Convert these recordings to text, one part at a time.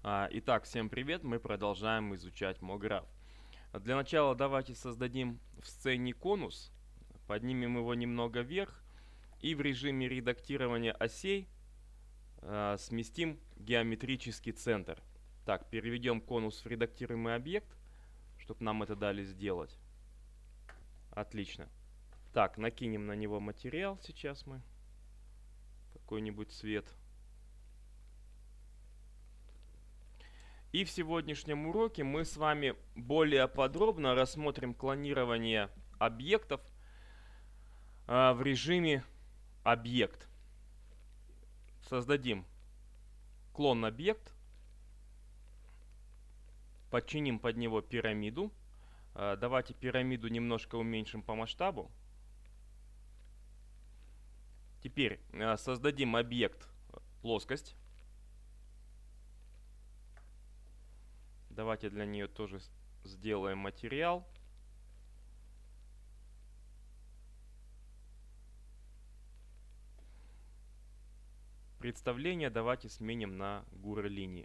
Итак, всем привет! Мы продолжаем изучать MoGraph. Для начала давайте создадим в сцене конус, поднимем его немного вверх и в режиме редактирования осей сместим геометрический центр. Так, переведем конус в редактируемый объект, чтобы нам это дали сделать. Отлично. Так, накинем на него материал сейчас мы. Какой-нибудь цвет. И в сегодняшнем уроке мы с вами более подробно рассмотрим клонирование объектов в режиме объект. Создадим клон-объект, подчиним под него пирамиду. Давайте пирамиду немножко уменьшим по масштабу. Теперь создадим объект плоскость. Давайте для нее тоже сделаем материал. Представление давайте сменим на гуры линии.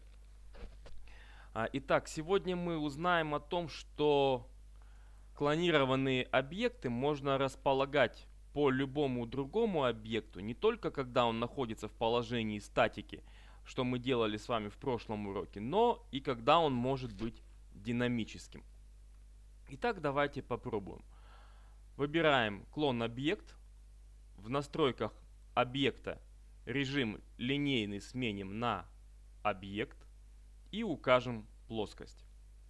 Итак, сегодня мы узнаем о том, что клонированные объекты можно располагать по любому другому объекту, не только когда он находится в положении статики, что мы делали с вами в прошлом уроке, но и когда он может быть динамическим. Итак, давайте попробуем. Выбираем клон-объект. В настройках объекта режим линейный сменим на объект и укажем плоскость.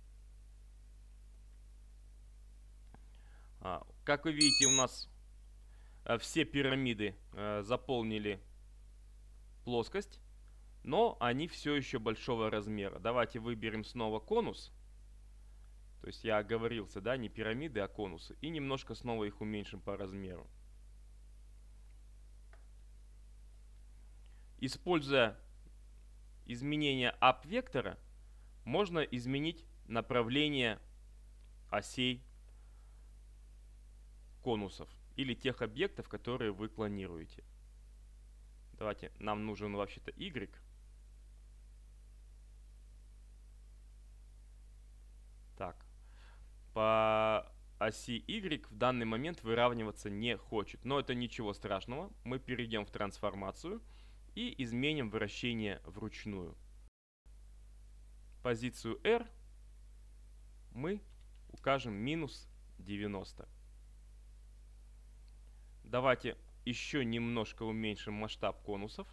Как вы видите, у нас все пирамиды заполнили плоскость, но они все еще большого размера. Давайте выберем снова конус. То есть я оговорился, да, не пирамиды, а конусы. И немножко снова их уменьшим по размеру. Используя изменение up-вектора, можно изменить направление осей конусов или тех объектов, которые вы клонируете. Давайте, нам нужен вообще-то Y. Так, по оси Y в данный момент выравниваться не хочет, но это ничего страшного. Мы перейдем в трансформацию и изменим вращение вручную. Позицию R мы укажем минус 90. Давайте еще немножко уменьшим масштаб конусов.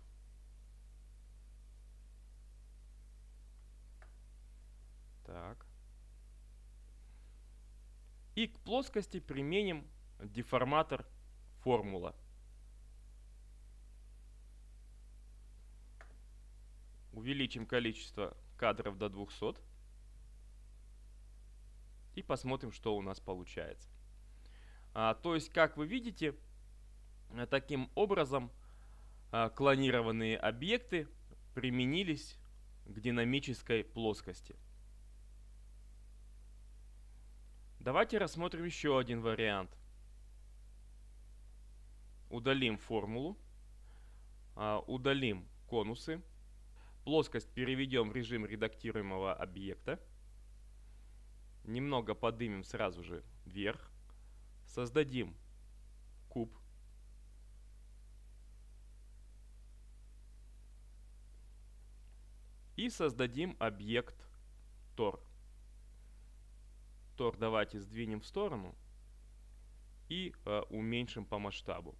Так. И к плоскости применим деформатор формула. Увеличим количество кадров до 200. И посмотрим, что у нас получается. То есть, как вы видите, таким образом клонированные объекты применились к динамической плоскости. Давайте рассмотрим еще один вариант. Удалим формулу, удалим конусы, плоскость переведем в режим редактируемого объекта, немного поднимем сразу же вверх, создадим куб, и создадим объект тор. Тор давайте сдвинем в сторону и уменьшим по масштабу.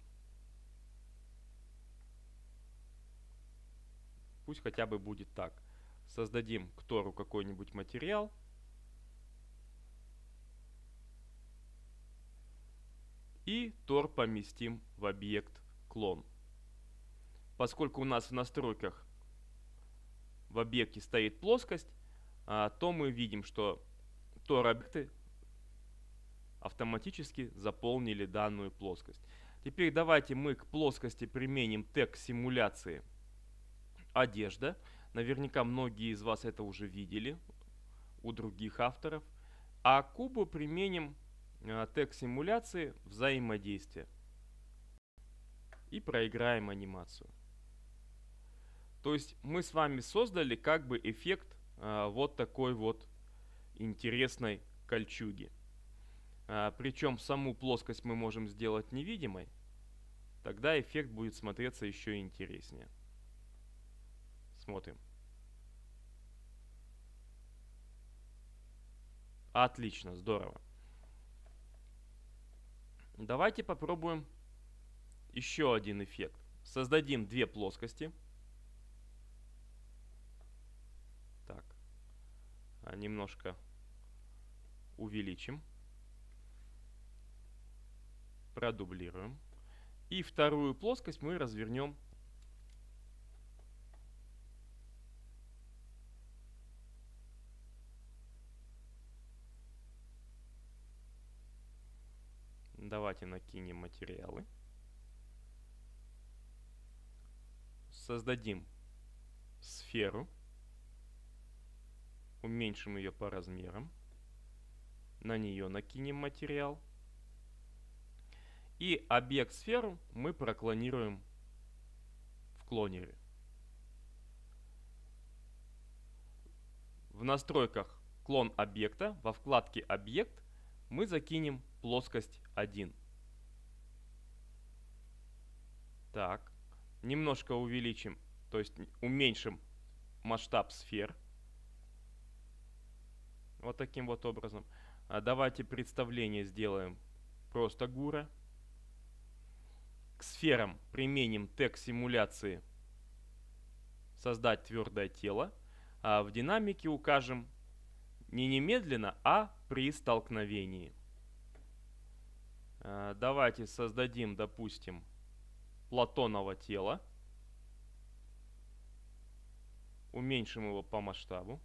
Пусть хотя бы будет так. Создадим к тору какой-нибудь материал. И тор поместим в объект клон. Поскольку у нас в настройках в объекте стоит плоскость, то мы видим, что тор-объекты автоматически заполнили данную плоскость. Теперь давайте мы к плоскости применим тег симуляции одежда. Наверняка многие из вас это уже видели у других авторов. А к кубу применим тег симуляции взаимодействия. И проиграем анимацию. То есть мы с вами создали как бы эффект вот такой вот интересной кольчуги. Причем саму плоскость мы можем сделать невидимой. Тогда эффект будет смотреться еще интереснее. Смотрим. Отлично, здорово. Давайте попробуем еще один эффект. Создадим две плоскости. Так. Немножко увеличим. Продублируем. И вторую плоскость мы развернем . Давайте накинем материалы. Создадим сферу. Уменьшим ее по размерам. На нее накинем материал. И объект сферу мы проклонируем в клонере. В настройках клон объекта во вкладке «Объект» мы закинем плоскость 1. Так, немножко увеличим, то есть уменьшим масштаб сфер. Вот таким вот образом. Давайте представление сделаем просто гура. К сферам применим тег симуляции «Создать твердое тело». А в динамике укажем не немедленно, а при столкновении. Давайте создадим, допустим, платоново тело. Уменьшим его по масштабу.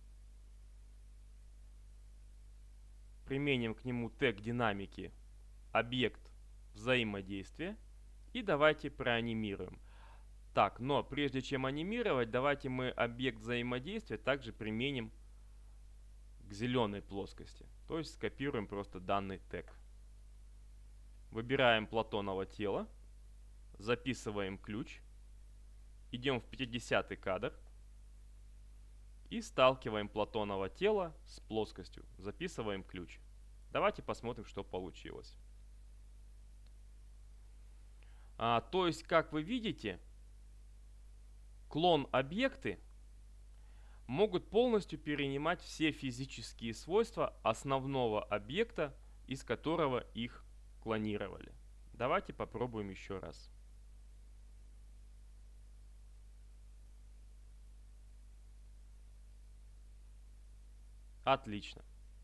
Применим к нему тег динамики объект взаимодействия. И давайте проанимируем. Так, но прежде чем анимировать, давайте мы объект взаимодействия также применим к зеленой плоскости. То есть скопируем просто данный тег. Выбираем платоново тело. Записываем ключ. Идем в 50-й кадр. И сталкиваем платоново тело с плоскостью. Записываем ключ. Давайте посмотрим, что получилось. То есть, как вы видите, клон-объекты могут полностью перенимать все физические свойства основного объекта, из которого их клонировали. Давайте попробуем еще раз. Отлично.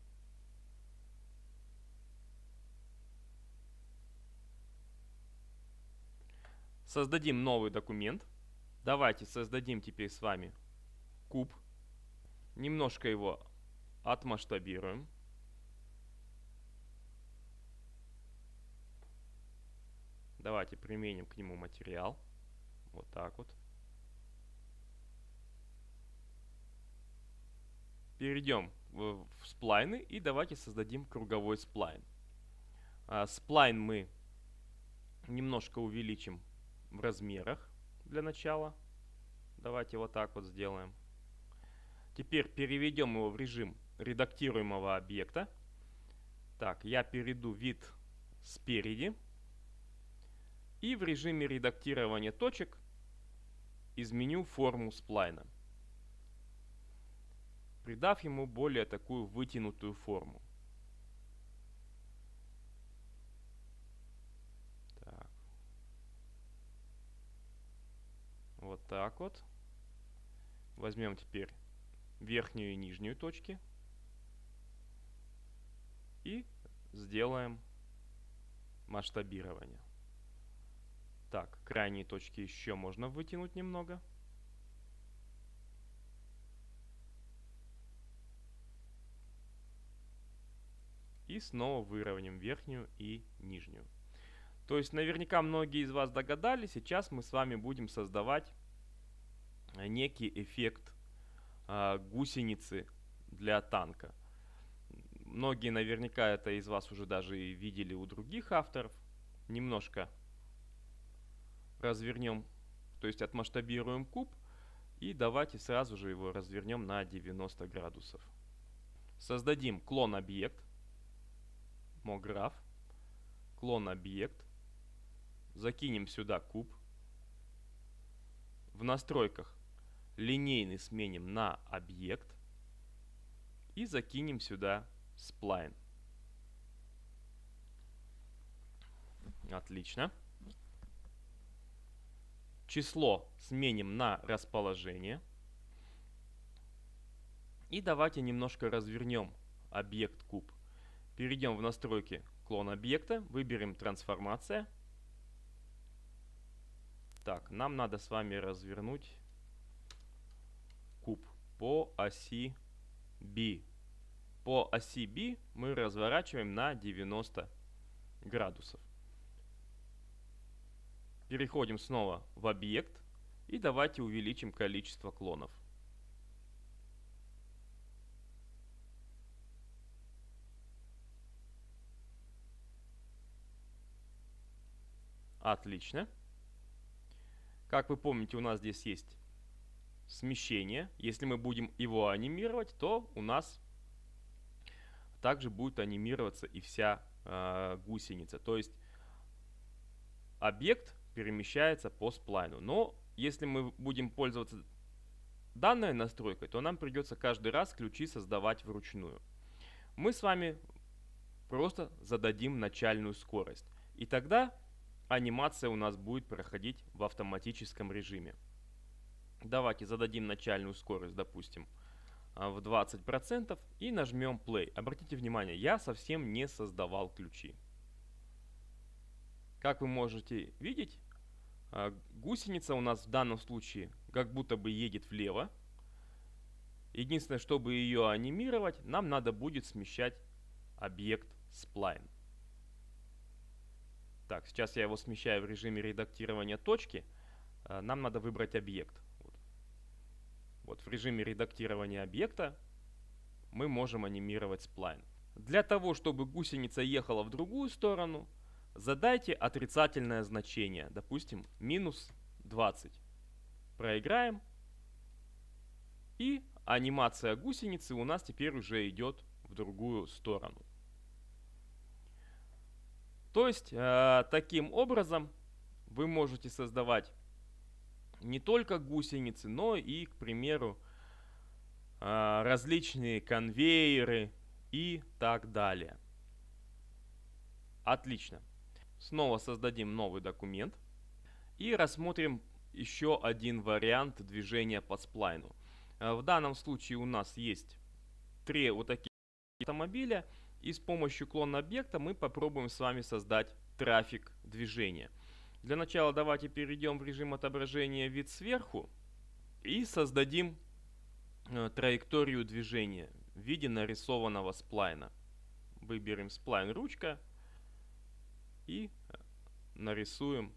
Создадим новый документ. Давайте создадим теперь с вами куб. Немножко его отмасштабируем. Давайте применим к нему материал. Вот так вот. Перейдем в сплайны и давайте создадим круговой сплайн. Сплайн мы немножко увеличим в размерах для начала. Давайте вот так вот сделаем. Теперь переведем его в режим редактируемого объекта. Так, я перейду вид спереди. И в режиме редактирования точек изменю форму сплайна, придав ему более такую вытянутую форму. Так. Вот так вот. Возьмем теперь верхнюю и нижнюю точки. И сделаем масштабирование. Так, крайние точки еще можно вытянуть немного. И снова выровняем верхнюю и нижнюю. То есть наверняка многие из вас догадались, сейчас мы с вами будем создавать некий эффект гусеницы для танка. Многие наверняка это из вас уже даже и видели у других авторов. Немножко развернем, то есть отмасштабируем куб И давайте сразу же его развернем на 90 градусов. Создадим клон объект, MoGraph, клон объект, закинем сюда куб. В настройках линейный сменим на объект и закинем сюда сплайн. Отлично. Число сменим на расположение. И давайте немножко развернем объект куб. Перейдем в настройки клон объекта, выберем трансформация. Так, нам надо с вами развернуть куб по оси B. По оси B мы разворачиваем на 90 градусов. Переходим снова в объект и давайте увеличим количество клонов. Отлично. Как вы помните, у нас здесь есть смещение. Если мы будем его анимировать, то у нас также будет анимироваться и вся гусеница. То есть объект перемещается по сплайну. Но если мы будем пользоваться данной настройкой, то нам придется каждый раз ключи создавать вручную. Мы с вами просто зададим начальную скорость. И тогда анимация у нас будет проходить в автоматическом режиме. Давайте зададим начальную скорость, допустим, в 20% и нажмем play. Обратите внимание, я совсем не создавал ключи. Как вы можете видеть, гусеница у нас в данном случае как будто бы едет влево. Единственное, чтобы ее анимировать, нам надо будет смещать объект spline. Так, сейчас я его смещаю в режиме редактирования точки. Нам надо выбрать объект. Вот в режиме редактирования объекта мы можем анимировать сплайн. Для того, чтобы гусеница ехала в другую сторону, задайте отрицательное значение, допустим, минус 20. Проиграем. И анимация гусеницы у нас теперь уже идет в другую сторону. То есть, таким образом вы можете создавать не только гусеницы, но и, к примеру, различные конвейеры и так далее. Отлично. Снова создадим новый документ и рассмотрим еще один вариант движения по сплайну. В данном случае у нас есть 3 вот таких автомобиля, и с помощью клона объекта мы попробуем с вами создать трафик движения. Для начала давайте перейдем в режим отображения вид сверху и создадим траекторию движения в виде нарисованного сплайна. Выберем сплайн ручка и нарисуем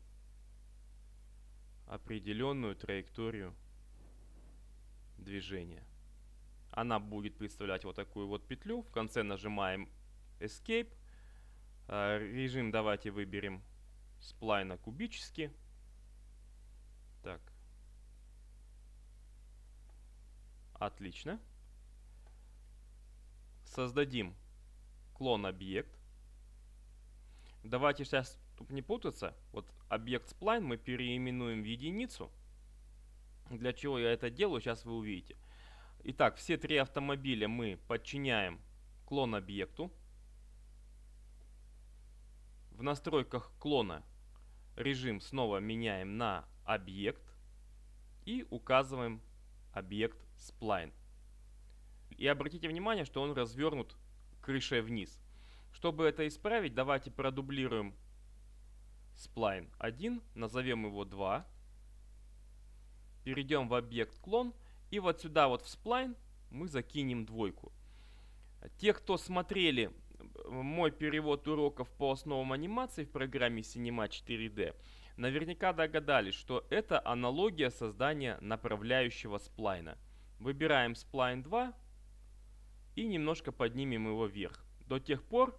определенную траекторию движения. Она будет представлять вот такую вот петлю. В конце нажимаем Escape. Режим давайте выберем сплайна кубический. Так. Отлично. Создадим клон объект. Давайте сейчас, чтобы не путаться, вот объект spline мы переименуем в единицу. Для чего я это делаю, сейчас вы увидите. Итак, все 3 автомобиля мы подчиняем клон объекту. В настройках клона режим снова меняем на объект и указываем объект spline. И обратите внимание, что он развернут крышей вниз. Чтобы это исправить, давайте продублируем spline 1, назовем его 2. Перейдем в объект клон. И вот сюда вот в spline мы закинем 2. Те, кто смотрели мой перевод уроков по основам анимации в программе Cinema 4D, наверняка догадались, что это аналогия создания направляющего сплайна. Выбираем spline 2 и немножко поднимем его вверх. До тех пор,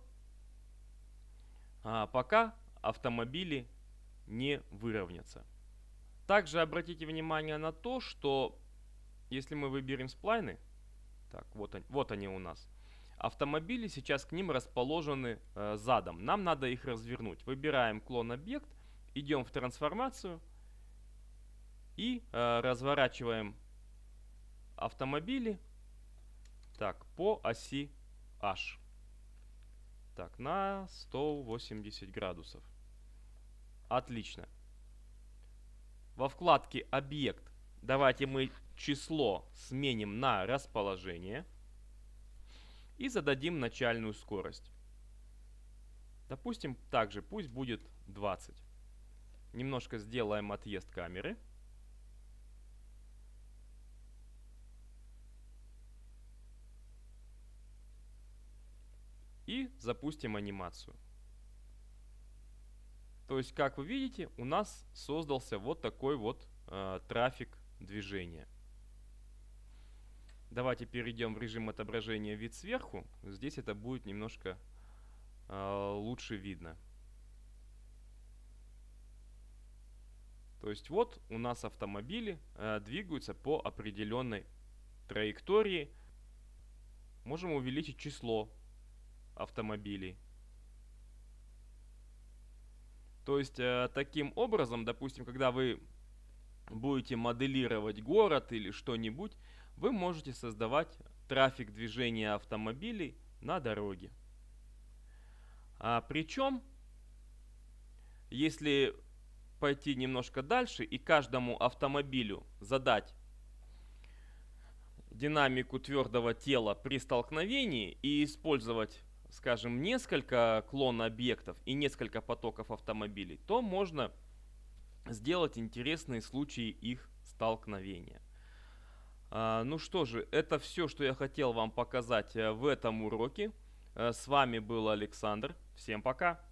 пока автомобили не выровнятся. Также обратите внимание на то, что Если мы выберем сплайны, так, вот они у нас. Автомобили сейчас к ним расположены задом. Нам надо их развернуть. Выбираем клон объект, идем в трансформацию и разворачиваем автомобили так, по оси H. Так, на 180 градусов. Отлично. Во вкладке «Объект» давайте мы число сменим на расположение и зададим начальную скорость. Допустим, также пусть будет 20. Немножко сделаем отъезд камеры. И запустим анимацию. То есть, как вы видите, у нас создался вот такой вот трафик движения. Давайте перейдем в режим отображения вид сверху. Здесь это будет немножко лучше видно. То есть вот у нас автомобили двигаются по определенной траектории. Можем увеличить число автомобилей. То есть таким образом, допустим, когда вы будете моделировать город или что-нибудь, вы можете создавать трафик движения автомобилей на дороге. Причем, если пойти немножко дальше и каждому автомобилю задать динамику твердого тела при столкновении и использовать, скажем, несколько клон объектов и несколько потоков автомобилей, то можно сделать интересные случаи их столкновения. Ну что же, это все, что я хотел вам показать в этом уроке. С вами был Александр. Всем пока!